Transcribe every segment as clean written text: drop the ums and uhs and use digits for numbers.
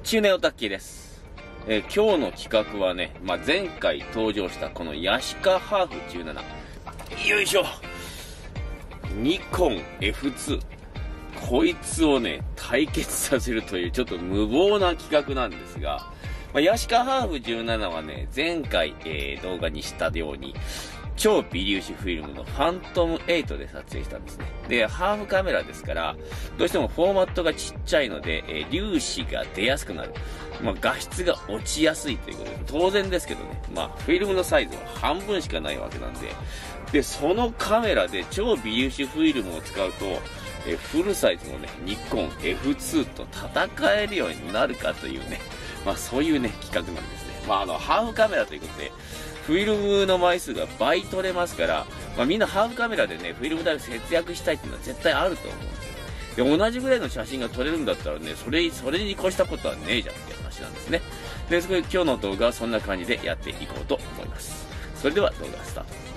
中年オタッキーです。今日の企画はね、前回登場したこのヤシカハーフ17。よいしょ。ニコン F2。こいつをね、対決させるというちょっと無謀な企画なんですが、ヤシカハーフ17はね、前回、動画にしたように、超微粒子フィルムのファントム8で撮影したんですね。で、ハーフカメラですから、どうしてもフォーマットがちっちゃいので、粒子が出やすくなる。画質が落ちやすいということで、当然ですけどね、フィルムのサイズは半分しかないわけなんで、そのカメラで超微粒子フィルムを使うと、フルサイズのね、ニコン F2 と戦えるようになるかというね、そういうね、企画なんですね。ハーフカメラということで、フィルムの枚数が倍取れますから、みんなハーフカメラでね、フィルム代を節約したいっていうのは絶対あると思うんですよ。で、同じぐらいの写真が撮れるんだったらね、それに越したことはねえじゃんっていう話なんですね。で、今日の動画はそんな感じでやっていこうと思います。それでは動画スタート。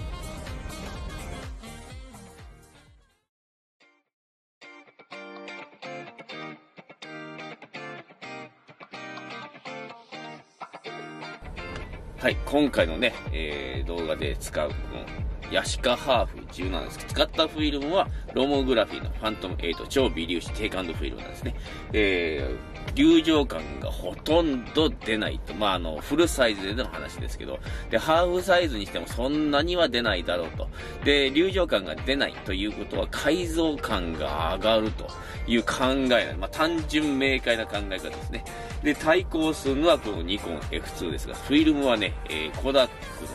はい、今回のね、動画で使うこのヤシカハーフ17です。使ったフィルムはロモグラフィーのファントム8超微粒子低感度フィルムなんですね。流浄感がほとんど出ないと。フルサイズでの話ですけど、で、ハーフサイズにしてもそんなには出ないだろうと。で、流浄感が出ないということは解像感が上がるという考えなんで、単純明快な考え方ですね。で、対抗するのはこのニコン F2 ですが、フィルムはね、コダックの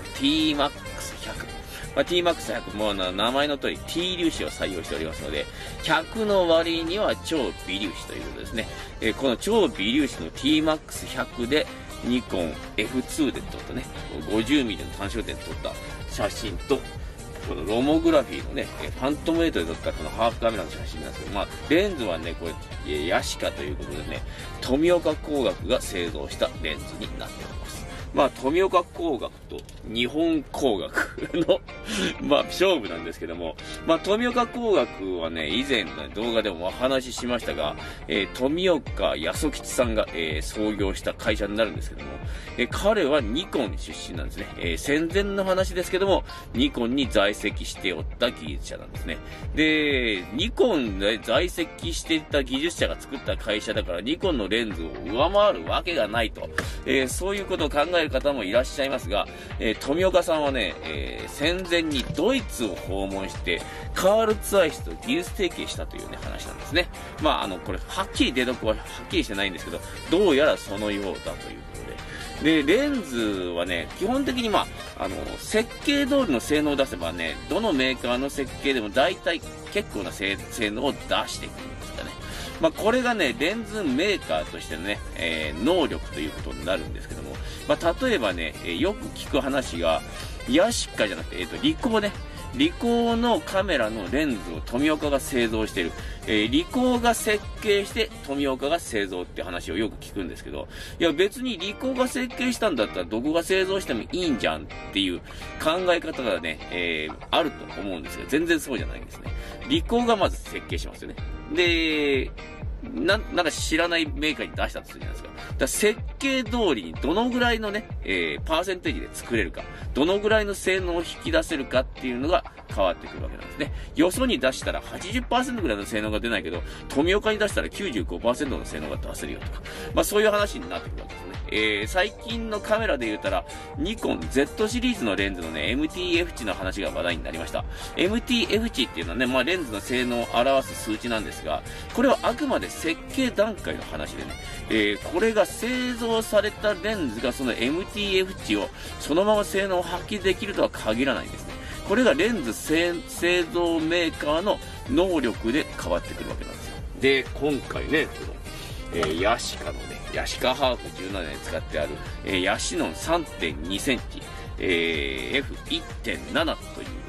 T-MAX100。T-MAX100 も名前の通り T 粒子を採用しておりますので、100の割には超微粒子ということですね。この超微粒子の T-MAX100 でニコン F2 で撮ったね、50mm の単焦点で撮った写真と、このロモグラフィーのね、ファントム8で撮ったこのハーフカメラの写真なんですけど、レンズはね、これ、ヤシカということでね、富岡工学が製造したレンズになっております。富岡工学と日本工学の勝負なんですけども、富岡工学はね、以前の動画でもお話ししましたが、富岡康吉さんが、創業した会社になるんですけども、彼はニコン出身なんですね。戦前の話ですけども、ニコンに在籍しておった技術者なんですね。で、ニコンで在籍していた技術者が作った会社だから、ニコンのレンズを上回るわけがないと、そういうことを考える方もいらっしゃいますが、富岡さんはね、戦前にドイツを訪問して、カール・ツアイスと技術提携したというね、話なんですね。これ、はっきり出どこははっきりしてないんですけど、どうやらそのようだということで。で、レンズはね、基本的に設計通りの性能を出せばね、どのメーカーの設計でも大体結構な性能を出してくるんですかね。これがね、レンズメーカーとしてのね、能力ということになるんですけども、例えばね、よく聞く話が、ヤシカじゃなくて、リコーね。リコーのカメラのレンズを富岡が製造している。リコーが設計して富岡が製造って話をよく聞くんですけど、いや別にリコーが設計したんだったらどこが製造してもいいんじゃんっていう考え方がね、あると思うんですが、全然そうじゃないんですね。リコーがまず設計しますよね。で、なんか知らないメーカーに出したとするじゃないですか。だから設計通りにどのぐらいのね、パーセンテージで作れるか、どのぐらいの性能を引き出せるかっていうのが変わってくるわけなんですね。よそに出したら 80% ぐらいの性能が出ないけど、富岡に出したら 95% の性能が出せるよとか、そういう話になってくるわけですね。最近のカメラで言うたら、ニコン Z シリーズのレンズのね、MTF 値の話が話題になりました。MTF 値っていうのはね、レンズの性能を表す数値なんですが、これはあくまで設計段階の話でね、これが製造されたレンズがその MTF 値をそのまま性能を発揮できるとは限らないんですね。これがレンズ製造メーカーの能力で変わってくるわけなんですよ。で、今回ね、この、ヤシカのね、ヤシカハーフ17に使ってある、ヤシノン 3.2 センチ、F1.7 という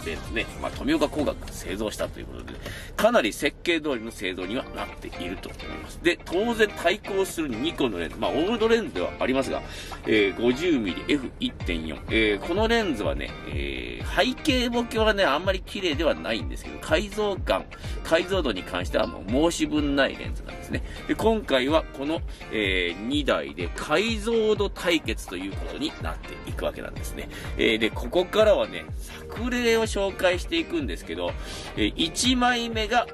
レンズね、富岡工学が製造したということで、かなり設計通りの製造にはなっていると思います。で、当然対抗するニコンのレンズ、オールドレンズではありますが、50mmF1.4、このレンズはね、背景ボケはね、あんまり綺麗ではないんですけど、解像度に関してはもう申し分ないレンズなんですね。で、今回はこの、2台で解像度対決ということになっていくわけなんですね。で、ここからはね、作例を紹介していくんですけど、1枚目が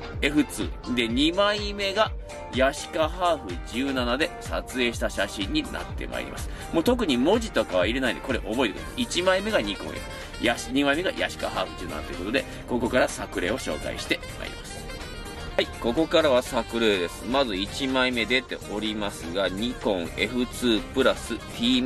F2 で、2枚目がヤシカハーフ17で撮影した写真になってまいります。もう特に文字とかは入れないんで、これ覚えてください。1枚目がニコン F、2枚目がヤシカハーフ17ということで、ここから作例を紹介してまいります。はい、ここからは作例です。まず1枚目出ておりますが、ニコン F2 プラス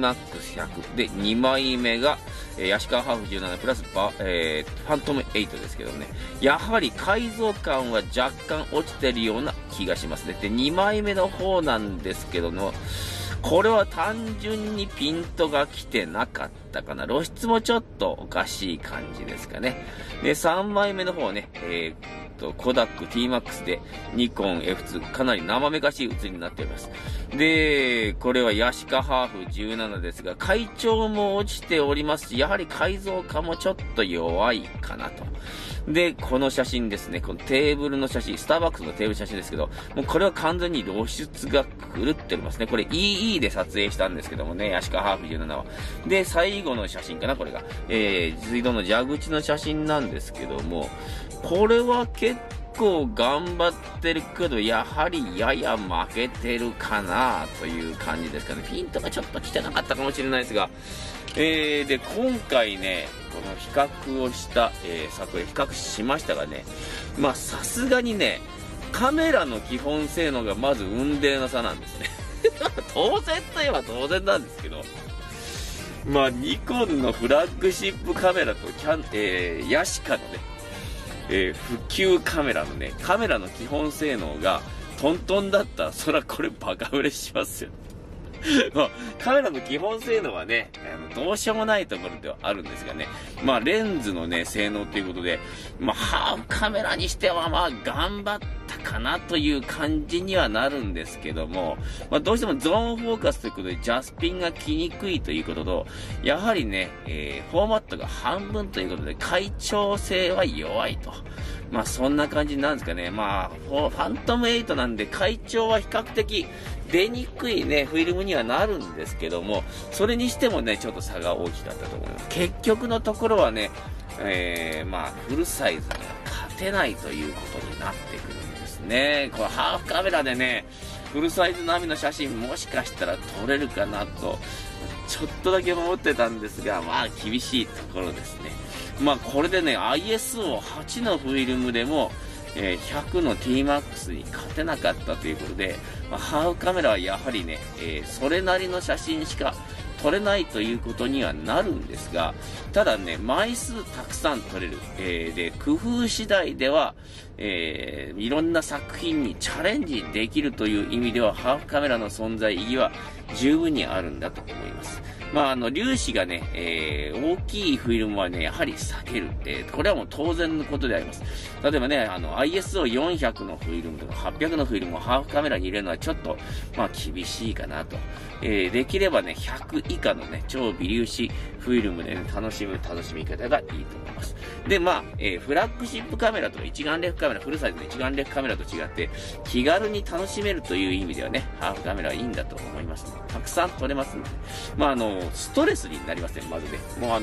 TMAX100 で、2枚目がヤシカハーフ17プラスファントム8ですけどね、やはり解像感は若干落ちてるような気がしますね。で、2枚目の方なんですけども、これは単純にピントが来てなかったかな。露出もちょっとおかしい感じですかね。で、3枚目の方ね、コダック TMAX でニコン F2、かなり生めかしい写りになっております。で、これはヤシカハーフ17ですが、回調も落ちておりますし、やはり解像感もちょっと弱いかなと。で、この写真ですね。このテーブルの写真、スターバックスのテーブル写真ですけど、もうこれは完全に露出が狂っておりますね。これ EE で撮影したんですけどもね、ヤシカハーフ17は。で、最後の写真かな、これが。水道の蛇口の写真なんですけども、これは結構頑張ってるけど、やはりやや負けてるかなという感じですかね。ピントがちょっと来てなかったかもしれないですが、で、今回ね、この比較をした、作例、比較しましたがね、さすがにね、カメラの基本性能がまず雲泥の差なんですね。当然といえば当然なんですけど、ニコンのフラッグシップカメラとヤシカのね、普及カメラのね、カメラの基本性能がトントンだったら、そらこれバカ売れしますよ。カメラの基本性能はね、どうしようもないところではあるんですがね、レンズのね、性能ということで、ハーフカメラにしては頑張ったかなという感じにはなるんですけども、どうしてもゾーンフォーカスということで、ジャスピンが来にくいということと、やはりね、フォーマットが半分ということで、回調性は弱いと。そんな感じなんですかね。ファントム8なんで、回調は比較的出にくいね、フィルムにはなるんですけども、それにしてもね、ちょっと差が大きかったと思います。結局のところはね、フルサイズには勝てないということになってくるんですね。これハーフカメラでね、フルサイズ並みの写真もしかしたら撮れるかなと、ちょっとだけ思ってたんですが、厳しいところですね。これでね、ISO8 のフィルムでも、100の TMAX に勝てなかったということで、ハーフカメラはやはりね、それなりの写真しか撮れないということにはなるんですが、ただね、枚数たくさん撮れる。で、工夫次第では、いろんな作品にチャレンジできるという意味では、ハーフカメラの存在意義は十分にあるんだと思います。粒子がね、大きいフィルムはね、やはり避ける。これはもう当然のことであります。例えばね、ISO400 のフィルムとか800のフィルムをハーフカメラに入れるのはちょっと、厳しいかなと。できればね、100以下のね、超微粒子フィルムでね、楽しみ方がいいと思います。で、フラッグシップカメラとか一眼レフカメラ、フルサイズの一眼レフカメラと違って、気軽に楽しめるという意味ではね、ハーフカメラはいいんだと思いますね。たくさん撮れますので。ストレスになりません、まずね。もう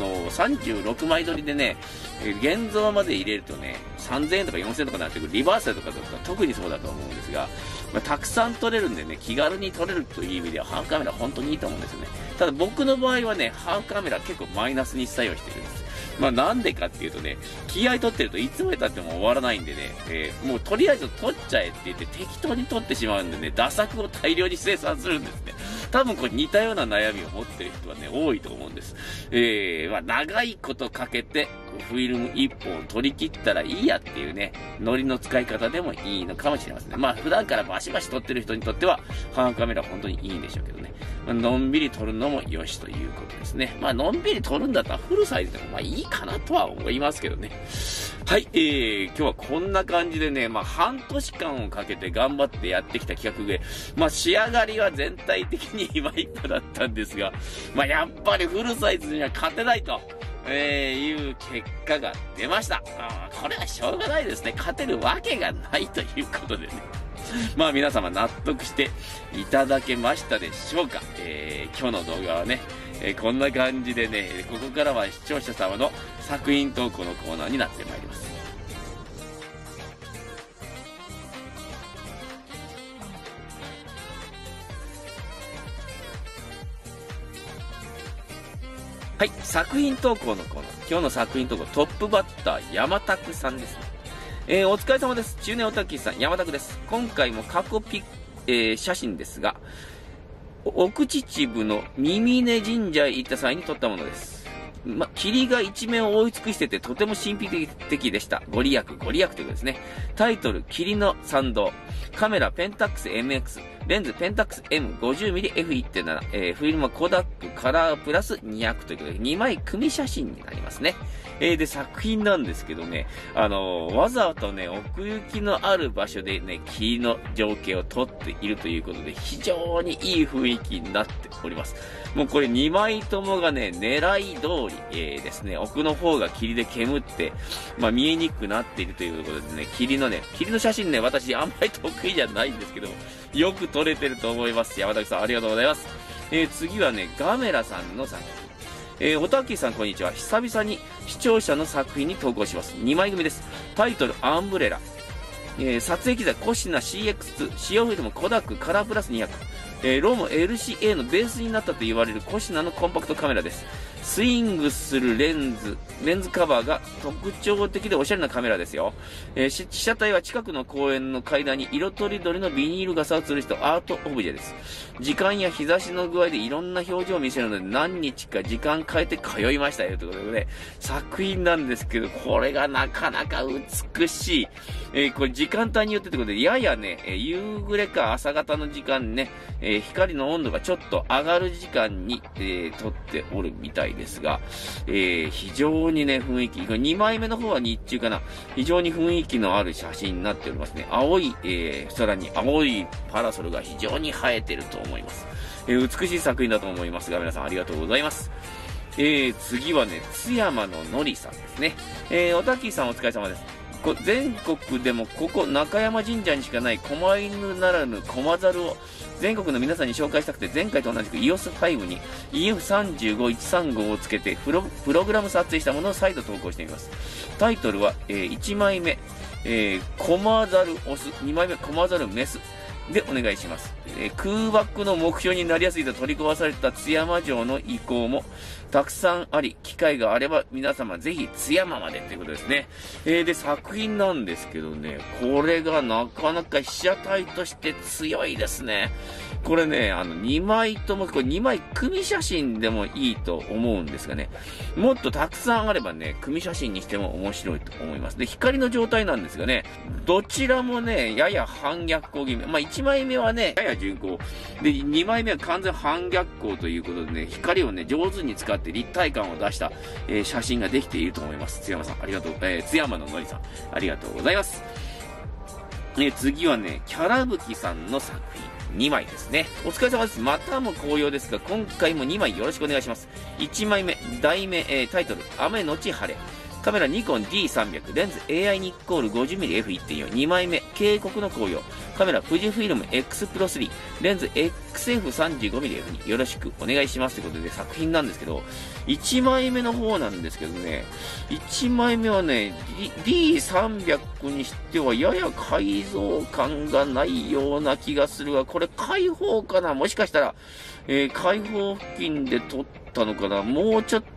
36枚撮りでね、現像まで入れるとね、3000円とか4000円とかになってくる、リバーサルとかだと特にそうだと思うんですが、たくさん撮れるんでね、気軽に撮れるという意味では、ハーフカメラ本当にいいと思うんですよね。ただ僕の場合はね、ハーフカメラ結構マイナスに作用しているんです。なんでかっていうとね、気合い取ってるといつまで経っても終わらないんでね、もうとりあえず撮っちゃえって言って適当に撮ってしまうんでね、打作を大量に生産するんですね。多分これ似たような悩みを持ってる人はね、多いと思うんです。長いことかけて、 フィルム1本取り切ったらいいやっていうね、ノリの使い方でもいいのかもしれませんね。まあ普段からバシバシ撮ってる人にとっては、ハーフカメラ本当にいいんでしょうけどね。まあのんびり撮るのも良しということですね。まあのんびり撮るんだったらフルサイズでもまあいいかなとは思いますけどね。はい、今日はこんな感じでね、まあ半年間をかけて頑張ってやってきた企画で、まあ仕上がりは全体的に今一歩だったんですが、まあやっぱりフルサイズには勝てないと。いう結果が出ました。これはしょうがないですね。勝てるわけがないということでね。まあ皆様納得していただけましたでしょうか。今日の動画はね、こんな感じでね、ここからは視聴者様の作品投稿のコーナーになってまいります。はい、作品投稿のコーナー。今日の作品投稿、トップバッター、山拓さんですね。お疲れ様です。中年オタキさん、山拓です。今回も過去写真ですが、奥秩父の耳根神社へ行った際に撮ったものです。霧が一面を覆い尽くしててとても神秘的でした。ご利益ということですね。タイトル、霧の参道。カメラ、ペンタックス MX。レンズ、ペンタックス M50mmF1.7。フィルムはコダックカラープラス200ということで、2枚組写真になりますね。で、作品なんですけどね、わざとね、奥行きのある場所でね、霧の情景を撮っているということで、非常にいい雰囲気になっております。もうこれ2枚ともがね、狙い通り、ですね、奥の方が霧で煙って、見えにくくなっているということでね、霧の写真ね、私あんまり得意じゃないんですけど、よく撮れてると思います。山崎さん、ありがとうございます。次はね、ガメラさんの作品。おたきさん、こんにちは。久々に視聴者の作品に投稿します。2枚組です。タイトル、アンブレラ。撮影機材、コシナ CX2。使用フィルム、コダックカラープラス200。ロム LCA のベースになったと言われるコシナのコンパクトカメラです。スイングするレンズカバーが特徴的でおしゃれなカメラですよ。被写体は近くの公園の階段に色とりどりのビニール傘を吊るしたアートオブジェです。時間や日差しの具合でいろんな表情を見せるので何日か時間変えて通いましたよということで、作品なんですけど、これがなかなか美しい。これ時間帯によってということで、ややね、夕暮れか朝方の時間ね、光の温度がちょっと上がる時間に、撮っておるみたいですが、非常にね、雰囲気、2枚目の方は日中かな。非常に雰囲気のある写真になっておりますね。青い、空に青いパラソルが非常に映えてると思います。美しい作品だと思いますが、皆さんありがとうございます。次はね、津山ののりさんですね。おたきさんお疲れ様です。全国でもここ中山神社にしかない狛犬ならぬ狛猿を全国の皆さんに紹介したくて、前回と同じく EOS5 に EF35135 をつけてプログラム撮影したものを再度投稿してみます。タイトルは、1枚目、狛猿オス、2枚目狛猿メスでお願いします。空爆の目標になりやすいと取り壊された津山城の遺構もたくさんあり、機会があれば皆様ぜひ津山までということですね。で、作品なんですけどね、これがなかなか被写体として強いですね。これね、2枚とも、これ2枚組写真でもいいと思うんですがね、もっとたくさんあればね、組写真にしても面白いと思います。で、光の状態なんですがね、どちらもね、やや反逆光気味。1枚目はね、やや順光。で、2枚目は完全反逆光ということでね、光をね、上手に使って立体感を出した、写真ができていると思います。津山さん、ありがとう。津山ののりさん、ありがとうございます。次はね、キャラブキさんの作品。2枚ですね。お疲れ様です。またも紅葉ですが、今回も2枚よろしくお願いします。1枚目、題名、タイトル、雨のち晴れ。カメラニコン D300、レンズ AI ニッコール 50mmF1.4、2枚目、渓谷の紅葉。カメラ富士フィルム X Pro 3、レンズ XF35mmF2、よろしくお願いしますということで作品なんですけど、1枚目の方なんですけどね、1枚目はね、D300 にしてはやや改造感がないような気がするが、これ開放かな、もしかしたら、開放付近で撮ったのかな、もうちょっと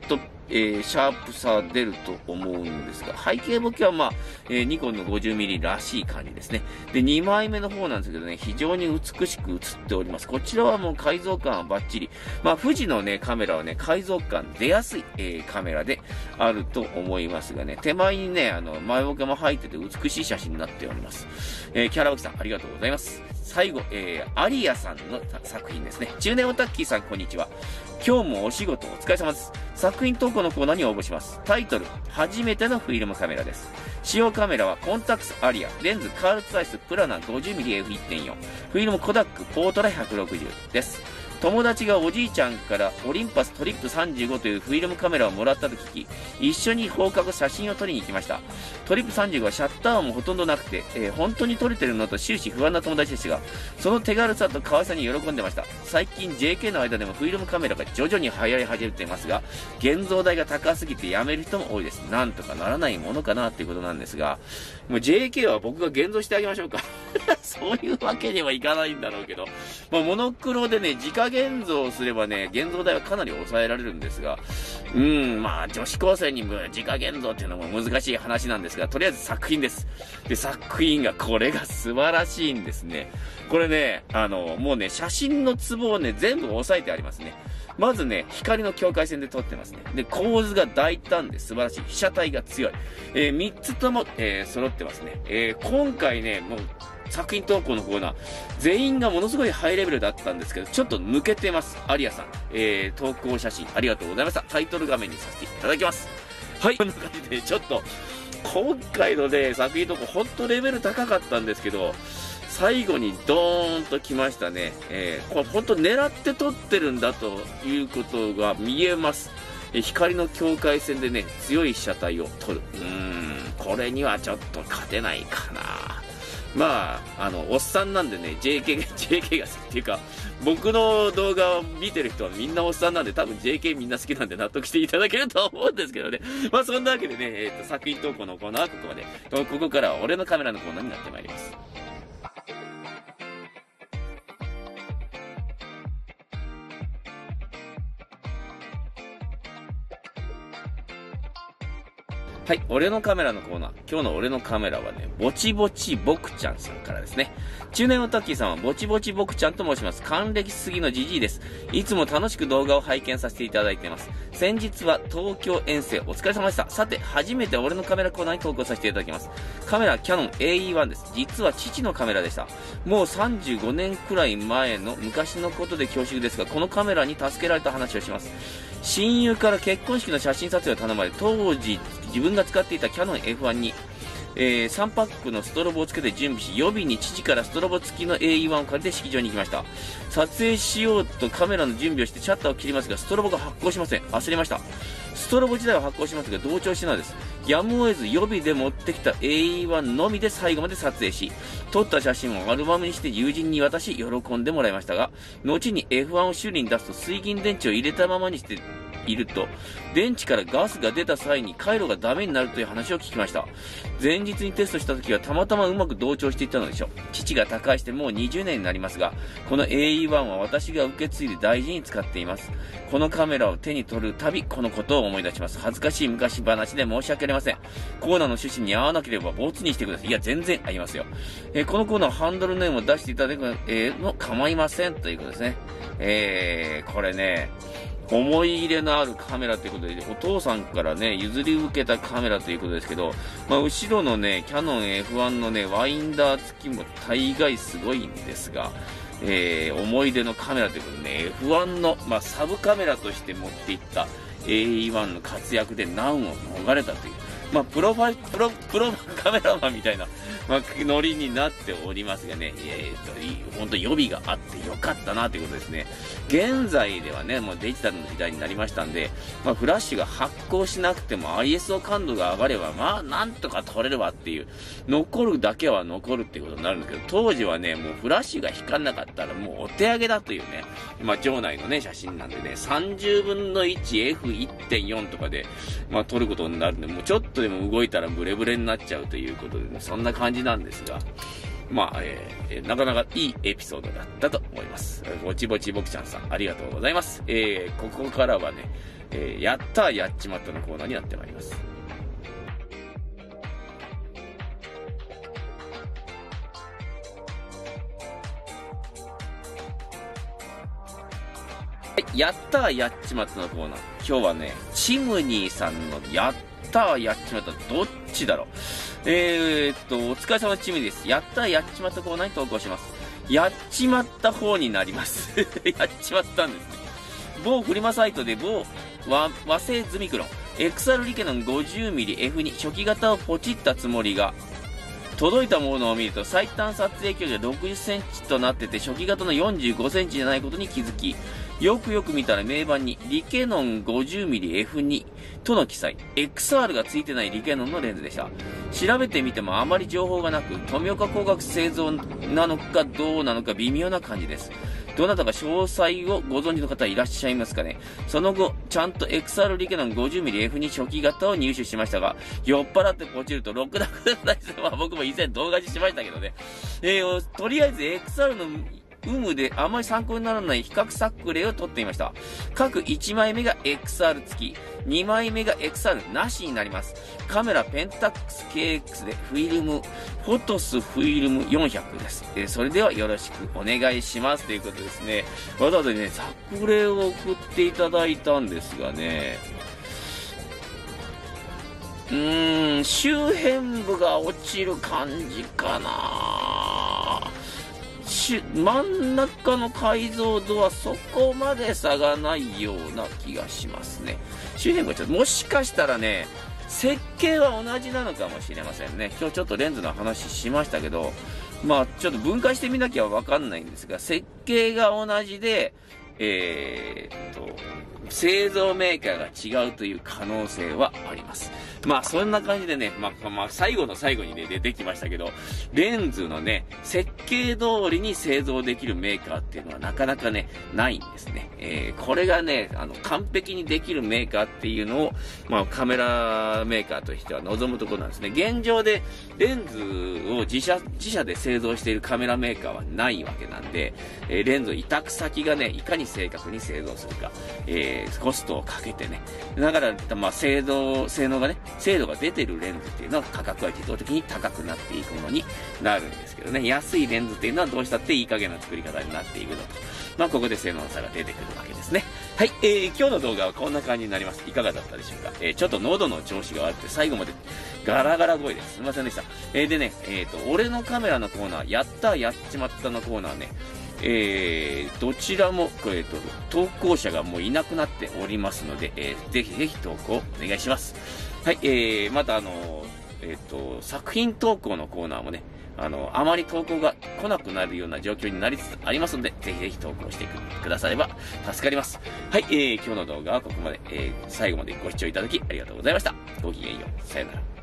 シャープさ出ると思うんですが、背景ボケはまあ、ニコンの 50mm らしい感じですね。で、2枚目の方なんですけどね、非常に美しく映っております。こちらはもう解像感はバッチリ。まあ、富士のね、カメラはね、解像感出やすい、カメラであると思いますがね、手前にね、前ボケも入ってて美しい写真になっております。キャラバキさん、ありがとうございます。最後、アリアさんの作品ですね。中年オタッキーさん、こんにちは。今日もお仕事お疲れ様です。作品投稿のコーナーに応募します。タイトル、初めてのフィルムカメラです。使用カメラはコンタクスアリア、レンズカールツアイスプラナ 50mmF1.4、フィルムコダックポートラ160です。友達がおじいちゃんからオリンパストリップ35というフィルムカメラをもらったと聞き、一緒に放課後写真を撮りに行きました。トリップ35はシャッター音もほとんどなくて、本当に撮れてるのと終始不安な友達でしたが、その手軽さと可愛さに喜んでました。最近 JK の間でもフィルムカメラが徐々に流行り始めていますが、現像代が高すぎてやめる人も多いです。なんとかならないものかなっていうことなんですが、もう JK は僕が現像してあげましょうか。そういうわけにはいかないんだろうけど、まあ、モノクロでね、自家現像すればね、現像代はかなり抑えられるんですが、まあ、女子高生に自家現像っていうのも難しい話なんですが、とりあえず作品です。で、作品が、これが素晴らしいんですね。これね、もうね、写真のツボをね、全部押さえてありますね。まずね、光の境界線で撮ってますね。で、構図が大胆で素晴らしい。被写体が強い。3つとも、揃ってますね。今回ね、もう、作品投稿のコーナー、全員がものすごいハイレベルだったんですけど、ちょっと抜けてます。アリアさん。投稿写真ありがとうございました。タイトル画面にさせていただきます。はい。こんな感じで、ちょっと、今回のね、作品投稿、ほんとレベル高かったんですけど、最後にドーンと来ましたね。これほんと狙って撮ってるんだということが見えます。光の境界線でね、強い被写体を撮る。これにはちょっと勝てないかな。まあ、おっさんなんでね、JK が好きっていうか、僕の動画を見てる人はみんなおっさんなんで、多分 JK みんな好きなんで納得していただけると思うんですけどね。まあそんなわけでね、作品投稿のコーナーはここまで。ここからは俺のカメラのコーナーになってまいります。はい、俺のカメラのコーナー。今日の俺のカメラはね、ぼちぼちぼくちゃんさんからですね。中年オタッキーさんはぼちぼちぼくちゃんと申します。還暦すぎのジジイです。いつも楽しく動画を拝見させていただいています。先日は東京遠征お疲れ様でした。さて、初めて俺のカメラコーナーに投稿させていただきます。カメラキヤノン AE1 です。実は父のカメラでした。もう35年くらい前の昔のことで恐縮ですが、このカメラに助けられた話をします。親友から結婚式の写真撮影を頼まれ、当時自分が使っていたキヤノン F1 に、3パックのストロボをつけて準備し、予備に父からストロボ付きの AE1 を借りて式場に行きました。撮影しようとカメラの準備をしてシャッターを切りますが、ストロボが発光しません。焦りました。ストロボ自体は発光しますが、同調してないです。やむを得ず予備で持ってきた AE1 のみで最後まで撮影し、撮った写真をアルバムにして友人に渡し、喜んでもらいましたが、後に F1 を修理に出すと水銀電池を入れたままにしていると、電池からガスが出た際に回路がダメになるという話を聞きました。前日にテストした時はたまたまうまく同調していったのでしょう。父が他界してもう20年になりますが、この AE1 は私が受け継いで大事に使っています。このカメラを手に取るたび、このことを思い出します。恥ずかしい昔話で申し訳ありません。コーナーの趣旨に合わなければボツにしてください。いや、全然合いますよ。このコーナーハンドルネームを出していただくの構いませんということですね。これね、思い入れのあるカメラということで、お父さんからね、譲り受けたカメラということですけど、まあ、後ろのね、キヤノン F1 のね、ワインダー付きも大概すごいんですが、思い出のカメラということでね、F1 の、まあ、サブカメラとして持っていった AE1 の活躍で難を逃れたという、まあ、プロカメラマンみたいな、まあ、ノリになっておりますがね、本当予備があってよかったなということですね。現在ではね、もうデジタルの時代になりましたんで、まあ、フラッシュが発光しなくても ISO 感度が上がれば、まあ、なんとか撮れるわっていう、残るだけは残るっていうことになるんですけど、当時はね、もうフラッシュが光んなかったらもうお手上げだというね、まあ、場内のね、写真なんでね、30分の 1F1.4 とかで、まあ、撮ることになるんで、もうちょっとでも動いたらブレブレになっちゃうということでね、そんな感じなんですが、 まあ、なかなかいいエピソードだったと思います。ぼちぼちぼくちゃんさん、ありがとうございます。ここからはね、やったーやっちまったのコーナーになってまいります。やったーやっちまったのコーナー。今日はね、チムニーさんのやったーやっちまった、どっちだろう。お疲れ様チムニーです。やったーやっちまったコーナーに投稿します。やっちまった方になります。やっちまったんですね。某フリマサイトで和製ズミクロン、XR リケノン 50mmF2 初期型をポチったつもりが、届いたものを見ると最短撮影距離が60センチとなってて初期型の45センチじゃないことに気づき、よくよく見たら名板にリケノン 50mmF2 との記載、XR がついてないリケノンのレンズでした。調べてみてもあまり情報がなく、富岡工学製造なのかどうなのか微妙な感じです。どなたか詳細をご存知の方いらっしゃいますかね。その後、ちゃんと XR リケノン 50mmF2 初期型を入手しましたが、酔っ払ってポチるとロックダウンダイスは僕も以前動画にしましたけどね。とりあえず XR の有無であまり参考にならない比較作例を撮っていました。各1枚目が XR 付き、2枚目が XR なしになります。カメラペンタックス KX でフォトスフィルム400です。それではよろしくお願いしますということですね。わざわざね、作例を送っていただいたんですがね、周辺部が落ちる感じかな。真ん中の解像度はそこまで差がないような気がしますね。周辺がちょっと、もしかしたらね、設計は同じなのかもしれませんね。今日ちょっとレンズの話しましたけど、まあちょっと分解してみなきゃわかんないんですが、設計が同じで、製造メーカーが違うという可能性はあります。まあそんな感じでね、まあ最後の最後にね出てきましたけど、レンズのね設計通りに製造できるメーカーっていうのはなかなかねないんですね。これがね完璧にできるメーカーっていうのをまあカメラメーカーとしては望むところなんですね。現状でレンズを自社で製造しているカメラメーカーはないわけなんで、レンズを委託先がねいかに正確に製造するか、コストをかけてね、だからまあ性能がね精度が出てるレンズっていうのは価格は自動的に高くなっていくものになるんですけどね、安いレンズっていうのはどうしたっていい加減な作り方になっていくのと、まあここで性能の差が出てくるわけですね。はい、今日の動画はこんな感じになります。いかがだったでしょうか。ちょっと喉の調子が悪くて最後までガラガラ声です。すいませんでした。でね、俺のカメラのコーナー、やったやっちまったのコーナーね、どちらも、投稿者がもういなくなっておりますので、ぜひぜひ投稿お願いします。はい、また作品投稿のコーナーもね、あまり投稿が来なくなるような状況になりつつありますので、ぜひぜひ投稿してくだされば助かります。はい、今日の動画はここまで、最後までご視聴いただきありがとうございました。ごきげんよう。さよなら。